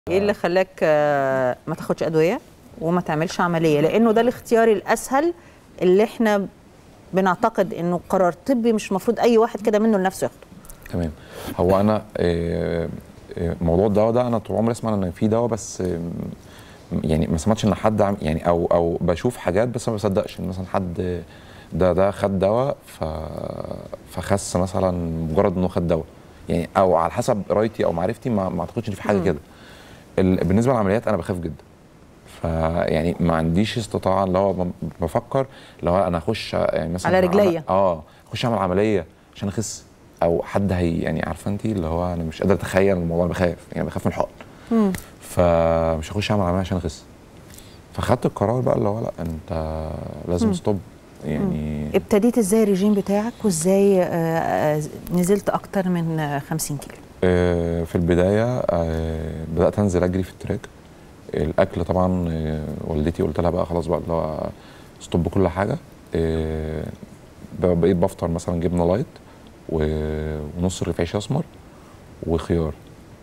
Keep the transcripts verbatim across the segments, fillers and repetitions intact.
ايه اللي خلاك ما تاخدش ادويه وما تعملش عمليه؟ لانه ده الاختيار الاسهل اللي احنا بنعتقد انه قرار طبي مش المفروض اي واحد كده منه لنفسه ياخده. تمام. هو انا موضوع الدواء ده انا طول عمري اسمع ان في دواء، بس يعني ما سمعتش ان حد يعني او او بشوف حاجات بس ما بصدقش ان مثلا حد ده ده خد دواء فخس مثلا مجرد انه خد دواء، يعني او على حسب قرايتي او معرفتي ما, ما اعتقدش ان في حاجه كده. بالنسبه للعمليات انا بخاف جدا، فيعني ما عنديش استطاعه اللي هو بفكر لو انا اخش يعني مثلا على رجليا اه اخش اعمل عمليه عشان اخس، او حد هي يعني عارفه انت اللي هو انا مش قادر اتخيل الموضوع، انا بخاف يعني بخاف من الحقن، فمش هخش اعمل عمليه عشان اخس. فخدت القرار بقى اللي هو لا انت لازم ستوب. يعني مم. ابتديت ازاي الرجيم بتاعك وازاي آه نزلت اكتر من خمسين كيلو؟ آه في البدايه آه بدات انزل اجري في التراك. الاكل طبعا آه والدتي قلت لها بقى خلاص بقى اللي هو ستوب كل حاجه. آه بقيت بفطر مثلا جبنه لايت ونص رغيف عيش اسمر وخيار.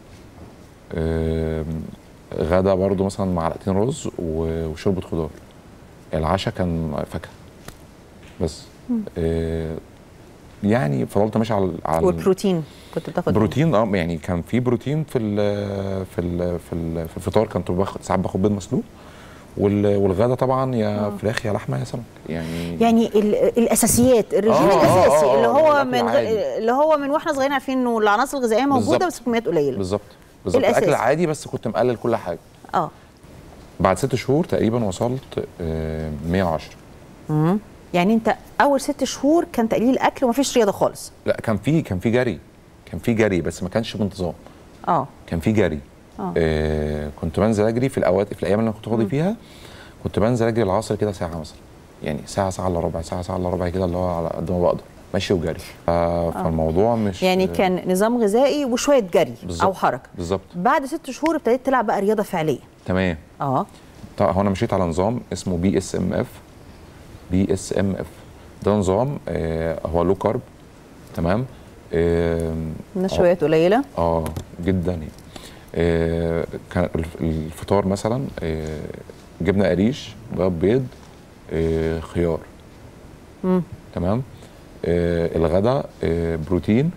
آه غدا برضو مثلا معلقتين رز وشوربه خضار. العشاء كان فاكهه بس. آه يعني فضلت ماشي على على والبروتين كنت بتاخد بروتين؟ اه يعني كان في بروتين في ال في ال في, ال في الفطار، كنت باخد ساعات باخد بيض مسلوق، والغدا طبعا يا آه. فراخ يا لحمه يا سمك. يعني يعني الاساسيات الرجيم آه الاساسي آه آه اللي هو يعني من غ... اللي هو من واحنا صغيرين عارفين انه العناصر الغذائيه موجوده بس بكميات قليله. بالظبط بالظبط الاكل العادي، بس كنت مقلل كل حاجه. اه بعد ست شهور تقريبا وصلت آه مية وعشرة. امم يعني انت اول ست شهور كان تقليل الاكل ومفيش رياضه خالص؟ لا كان في كان في جري كان في جري بس ما كانش بانتظام. اه كان في جري. اه آه كنت بنزل اجري في الاوقات في الايام اللي انا كنت فاضي فيها، كنت بنزل اجري العصر كده ساعه مثلا، يعني ساعه ساعه الا ربع ساعه ساعه الا ربع كده اللي هو على قد ما بقدر ماشي وجري. آه فالموضوع مش يعني كان نظام غذائي وشويه جري او حركه. بالظبط. بعد ست شهور ابتديت تلعب بقى رياضه فعليه. تمام. اه طبعا هو انا مشيت على نظام اسمه بي اس ام اف. بي اس ام اف ده نظام آه هو لو كارب. تمام. آه نشويات قليله. اه جدا يعني. آه كان الفطار مثلا آه جبنه قريش، بيض، آه خيار. مم. تمام. آه الغداء آه بروتين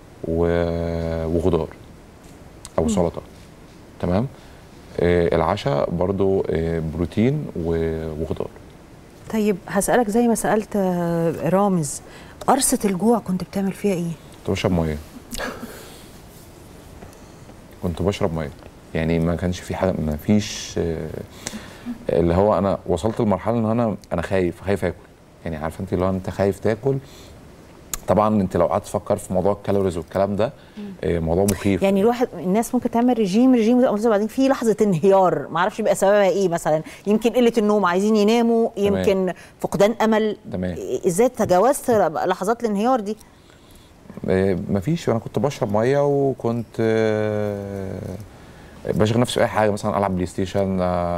وخضار او سلطه. تمام. آه العشاء برضو آه بروتين وخضار. طيب هسألك زي ما سألت رامز، قرصة الجوع كنت بتعمل فيها ايه؟ كنت بشرب ميه. كنت بشرب ميه، يعني ما كانش في حاجه، ما فيش اللي هو انا وصلت لمرحله ان انا انا خايف خايف اكل، يعني عارفه انت اللي هو انت خايف تاكل. طبعا انت لو قعدت تفكر في موضوع الكالوريز والكلام ده موضوع مخيف. يعني الواحد الناس ممكن تعمل رجيم رجيم وبعدين في لحظه انهيار ما اعرفش يبقى سببها ايه، مثلا يمكن قله النوم، عايزين يناموا، يمكن تمام. فقدان امل. تمام. ازاي تجاوزت لحظات الانهيار دي؟ مفيش، انا كنت بشرب ميه وكنت بشغل نفسي في اي حاجه، مثلا العب بلاي ستيشن،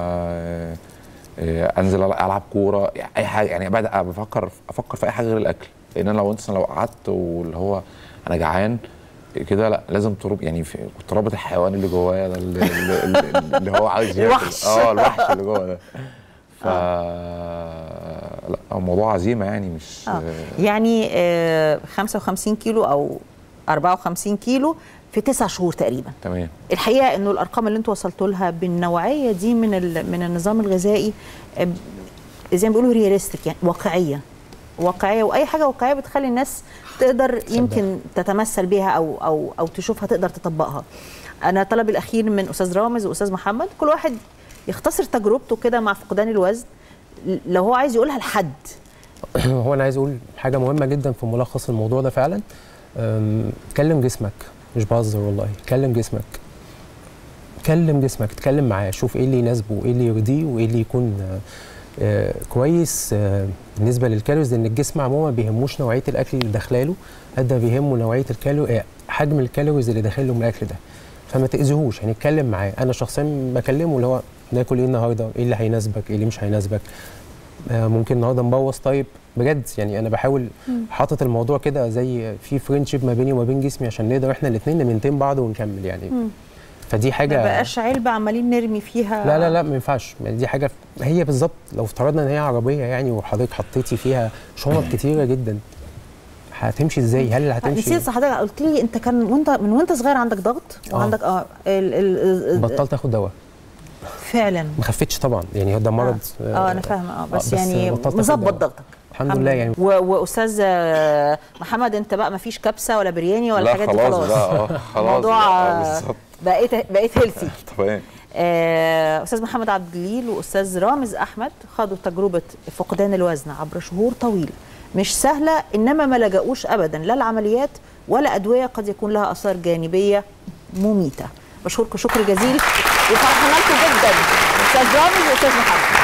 انزل العب كوره، اي حاجه، يعني بعد بفكر افكر في اي حاجه غير الاكل، لان انا لو انت لو قعدت واللي هو انا جعان كده لا لازم ترب، يعني كنت رابط الحيوان اللي جوايا ده اللي, اللي, اللي هو عايز ياكل. الوحش. اه الوحش اللي جوه ده. ف لا الموضوع عزيمه يعني مش آه. يعني آه خمسة وخمسين كيلو او أربعة وخمسين كيلو في تسع شهور تقريبا. تمام. الحقيقه انه الارقام اللي انتوا وصلتوا لها بالنوعيه دي من من النظام الغذائي زي ما بيقولوا رياليستيك، يعني واقعيه واقعيه، واي حاجه واقعيه بتخلي الناس تقدر يمكن تتمثل بيها او او او تشوفها تقدر تطبقها. انا طلبي الاخير من استاذ رامز واستاذ محمد كل واحد يختصر تجربته كده مع فقدان الوزن لو هو عايز يقولها لحد. هو انا عايز اقول حاجه مهمه جدا في ملخص الموضوع ده فعلا. كلم جسمك، مش بهزر والله، كلم جسمك كلم جسمك اتكلم معاه، شوف ايه اللي يناسبه وايه اللي يرضيه وايه اللي يكون آه كويس آه بالنسبه للكالوريز، لان الجسم عموما ما بيهموش نوعيه الاكل اللي داخلاله قد ما بيهمه نوعيه الكالوري آه حجم الكالوريز اللي داخله من الاكل ده، فما تاذيهوش، يعني اتكلم معاه. انا شخصيا بكلمه اللي هو ناكل ايه النهارده، ايه اللي هيناسبك ايه اللي مش هيناسبك، آه ممكن النهارده نبوظ، طيب بجد يعني انا بحاول حاطط الموضوع كده زي في فريندشيب ما بيني وما بين جسمي عشان نقدر احنا الاثنين نمنتين بعض ونكمل يعني. م. فدي حاجه ما بقاش علبه عمالين نرمي فيها. لا لا لا ما ينفعش، دي حاجه هي بالظبط لو افترضنا ان هي عربيه يعني وحضرتك حطيتي فيها شنط كتيره جدا هتمشي ازاي؟ هل هتمشي؟ نسيت حضرتك قلت لي انت كان وانت من وانت صغير عندك ضغط وعندك اه, آه ال ال بطلت اخد دواء فعلا. ما خفتش طبعا يعني ده مرض اه, آه انا فاهمه اه بس, آه بس يعني مظبط ضغطك الحمد لله يعني. واستاذ محمد انت بقى ما فيش كبسه ولا برياني ولا الحاجات دي خلاص بقى خلاص الموضوع بقيت بقيت هيلثي. تمام. آه استاذ محمد عبد الجليل واستاذ رامز احمد خدوا تجربه فقدان الوزن عبر شهور طويله مش سهله، انما ما لجأوش ابدا لا العمليات ولا ادويه قد يكون لها اثار جانبيه مميته. بشكركم شكر جزيل وفرحنا لكم جدا استاذ رامز واستاذ محمد.